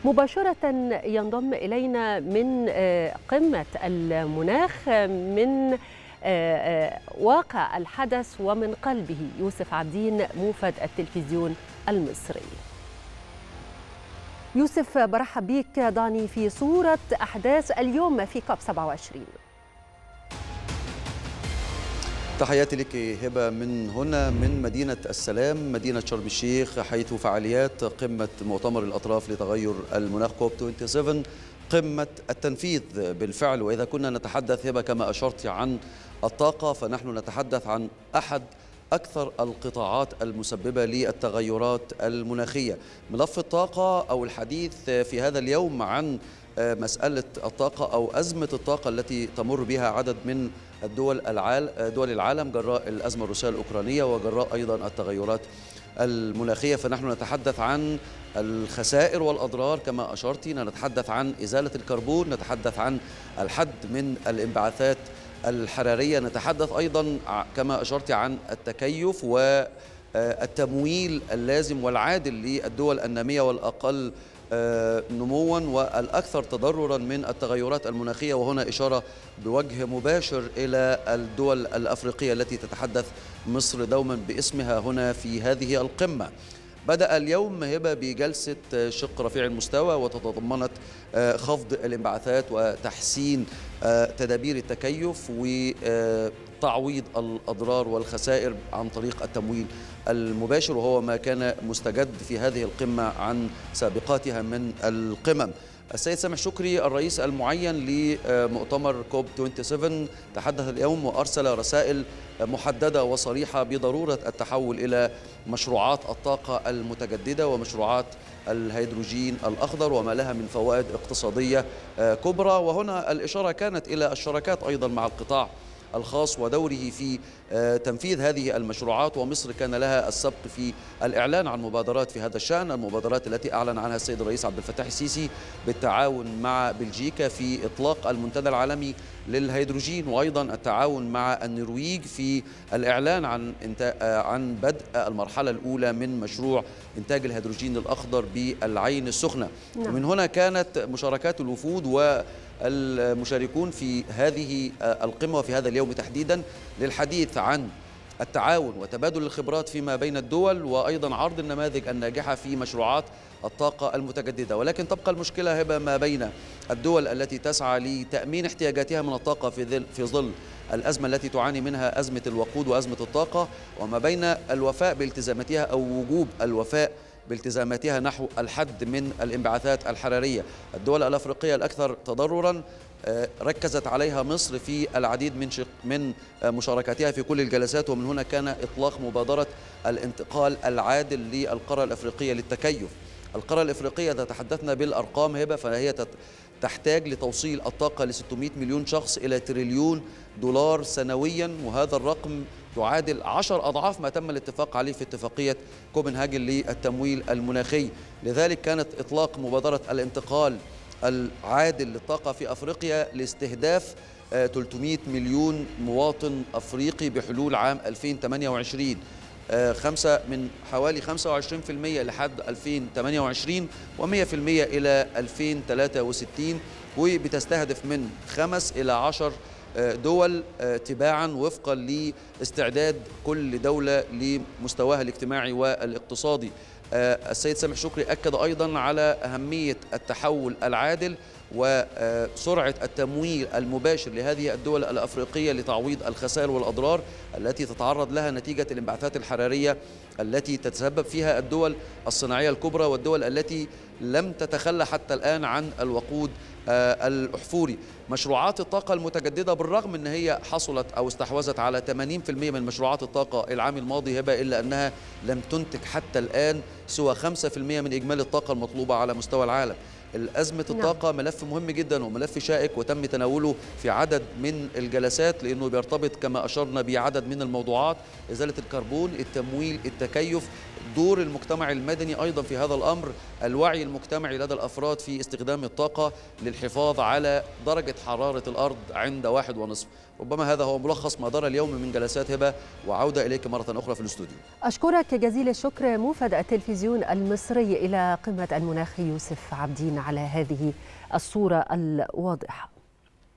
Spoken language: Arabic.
مباشرة ينضم إلينا من قمة المناخ من واقع الحدث ومن قلبه يوسف عابدين موفد التلفزيون المصري. يوسف، برحب بيك. ضعني في صورة أحداث اليوم في كوب 27. تحياتي لك هبة من هنا من مدينة السلام، مدينة شرم الشيخ، حيث فعاليات قمة مؤتمر الأطراف لتغير المناخ كوب 27 قمة التنفيذ بالفعل. وإذا كنا نتحدث هبة كما أشرت عن الطاقة، فنحن نتحدث عن أحد أكثر القطاعات المسببة للتغيرات المناخية. ملف الطاقة أو الحديث في هذا اليوم عن مسألة الطاقة أو أزمة الطاقة التي تمر بها عدد من دول العالم جراء الأزمة الروسية الأوكرانية وجراء أيضا التغيرات المناخية. فنحن نتحدث عن الخسائر والأضرار كما أشرتي، نتحدث عن إزالة الكربون، نتحدث عن الحد من الانبعاثات الحرارية، نتحدث أيضا كما أشرت عن التكيف والتمويل اللازم والعادل للدول النامية والأقل نموا والأكثر تضررا من التغيرات المناخية. وهنا إشارة بوجه مباشر إلى الدول الأفريقية التي تتحدث مصر دوما باسمها هنا في هذه القمة. بدأ اليوم هبة بجلسة شق رفيع المستوى وتتضمنت خفض الانبعاثات وتحسين تدابير التكيف وتعويض الأضرار والخسائر عن طريق التمويل المباشر، وهو ما كان مستجد في هذه القمة عن سابقاتها من القمم. السيد سامح شكري الرئيس المعين لمؤتمر كوب 27 تحدث اليوم وأرسل رسائل محددة وصريحة بضرورة التحول إلى مشروعات الطاقة المتجددة ومشروعات الهيدروجين الأخضر وما لها من فوائد اقتصادية كبرى. وهنا الإشارة كانت إلى الشراكات أيضا مع القطاع الخاص ودوره في تنفيذ هذه المشروعات، ومصر كان لها السبق في الإعلان عن مبادرات في هذا الشأن، المبادرات التي أعلن عنها السيد الرئيس عبد الفتاح السيسي بالتعاون مع بلجيكا في إطلاق المنتدى العالمي للهيدروجين، وأيضا التعاون مع النرويج في الإعلان عن بدء المرحلة الأولى من مشروع إنتاج الهيدروجين الأخضر بالعين السخنة. ومن هنا كانت مشاركات الوفود والمشاركون في هذه القمة وفي هذا اليوم تحديدا للحديث عن التعاون وتبادل الخبرات فيما بين الدول، وأيضا عرض النماذج الناجحة في مشروعات الطاقة المتجددة. ولكن تبقى المشكلة هبة ما بين الدول التي تسعى لتأمين احتياجاتها من الطاقة في ظل الأزمة التي تعاني منها أزمة الوقود وأزمة الطاقة، وما بين الوفاء بالتزاماتها أو وجوب الوفاء بالتزاماتها نحو الحد من الانبعاثات الحرارية. الدول الأفريقية الأكثر تضررا ركزت عليها مصر في العديد من مشاركاتها في كل الجلسات، ومن هنا كان إطلاق مبادرة الانتقال العادل للقارة الأفريقية للتكيف. القارة الأفريقية إذا تحدثنا بالأرقام هبة فهي تحتاج لتوصيل الطاقة ل 600 مليون شخص إلى تريليون دولار سنويا، وهذا الرقم يعادل 10 أضعاف ما تم الاتفاق عليه في اتفاقية كوبنهاجن للتمويل المناخي. لذلك كانت إطلاق مبادرة الانتقال العادل للطاقة في أفريقيا لاستهداف 300 مليون مواطن أفريقي بحلول عام 2028، من حوالي 25% لحد 2028 و100% إلى 2063، وبتستهدف من 5 إلى 10 دول تباعا وفقا لاستعداد كل دولة لمستواها الاجتماعي والاقتصادي. السيد سامح شكري أكد أيضا على أهمية التحول العادل وسرعة التمويل المباشر لهذه الدول الأفريقية لتعويض الخسائر والأضرار التي تتعرض لها نتيجة الانبعاثات الحرارية التي تتسبب فيها الدول الصناعية الكبرى والدول التي لم تتخلى حتى الآن عن الوقود الأحفوري. مشروعات الطاقة المتجددة بالرغم أن هي حصلت أو استحوذت على 80% من مشروعات الطاقة العام الماضي هبة، إلا أنها لم تنتج حتى الآن سوى 5% من إجمالي الطاقة المطلوبة على مستوى العالم. أزمة الطاقة ملف مهم جدا وملف شائك وتم تناوله في عدد من الجلسات، لأنه بيرتبط كما أشرنا بعدد من الموضوعات: إزالة الكربون، التمويل، التكيف، دور المجتمع المدني أيضا في هذا الأمر، الوعي المجتمعي لدى الأفراد في استخدام الطاقة للحفاظ على درجة حرارة الأرض عند 1.5. ربما هذا هو ملخص ما دار اليوم من جلسات هبة، وعودة إليك مرة أخرى في الاستوديو. أشكرك جزيل الشكر موفد التلفزيون المصري إلى قمة المناخ يوسف عابدين على هذه الصورة الواضحة.